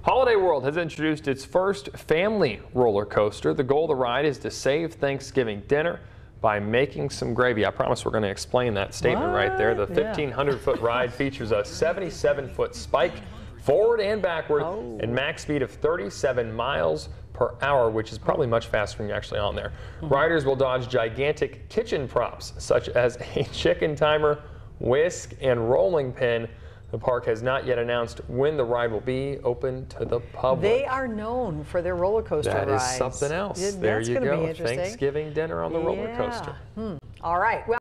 Holiday World has introduced its first family roller coaster. The goal of the ride is to save Thanksgiving dinner by making some gravy. I promise we're going to explain that statement right there. The 1,500-foot ride features a 77-foot spike forward and backward and max speed of 37 miles per hour, which is probably much faster when you're actually on there. Riders will dodge gigantic kitchen props such as a chicken timer, whisk, and rolling pin. The park has not yet announced when the ride will be open to the public. They are known for their roller coaster rides. That is something else. There you go. Thanksgiving dinner on the roller coaster. All right. Well